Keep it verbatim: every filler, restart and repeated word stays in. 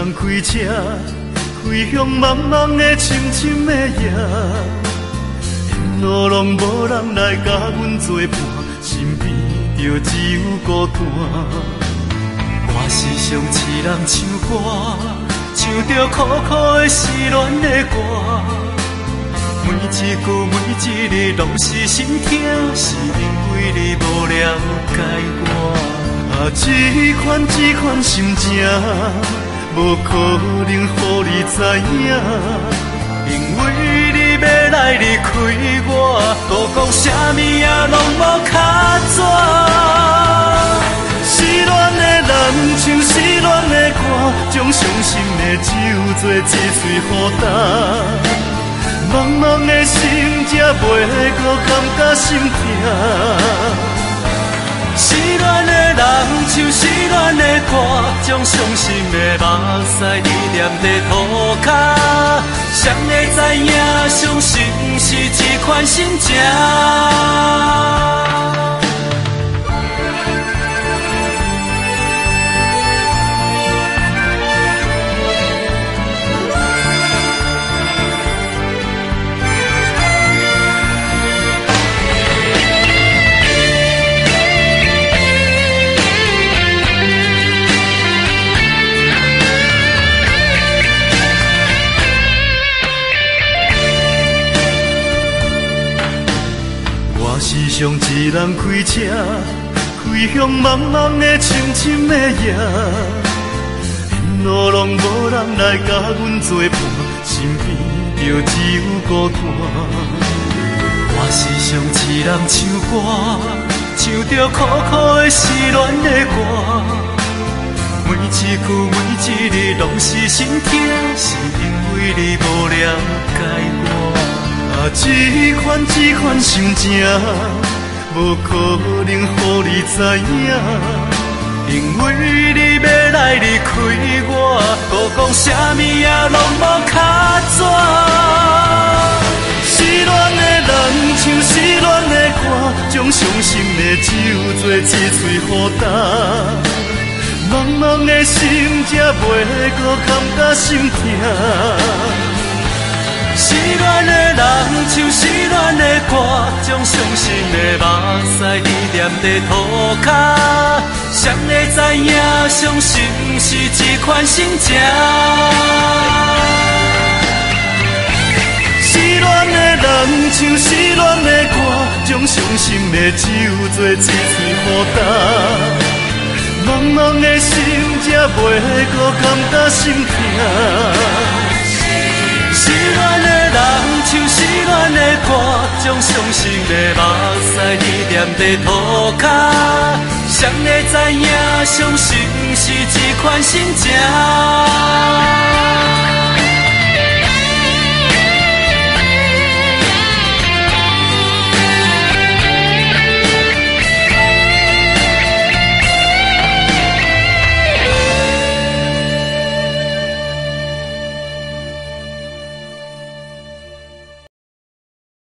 人开车，开向茫茫的深深的夜。沿路拢无人来甲阮作伴，身边就只有孤单。我时常痴人唱歌，唱着苦苦的失恋的歌。每一句每一字拢是心痛，是因为你无了解我。啊，这款这款心情，无可能予你知影，因为你要来离开我，无讲啥物啊，拢无卡纸。失恋的人唱失恋的歌，将伤心的酒做一嘴予干。茫茫的心才袂搁感觉心痛。失恋的人唱失恋的歌，将伤心的目屎滴念在涂骹。谁会知影伤心是一款心情？时常一人开车，开向茫茫的深深的夜。沿路拢无人来甲阮作伴，身边就只有孤单。我时常一人唱歌，唱着苦苦的失恋的歌。每一句每一字拢是心痛，是因为你无了解我。啊，这款这款心情，无可能予你知影，因为你要来离开我，无讲啥物啊，拢无卡纸。失恋的人唱失恋的歌，将伤心的酒做一嘴予干。茫茫的心才袂搁感觉心痛。失恋的人唱失恋的歌，将伤心的目屎滴念在涂骹。谁会知影伤心是一款心情？失恋的人唱失恋的歌，将伤心的酒做一嘴予干。茫茫的心才袂搁感觉心痛。失恋的人唱失恋的歌，将伤心的目屎滴念在涂骹。谁会知影伤心是一款心情？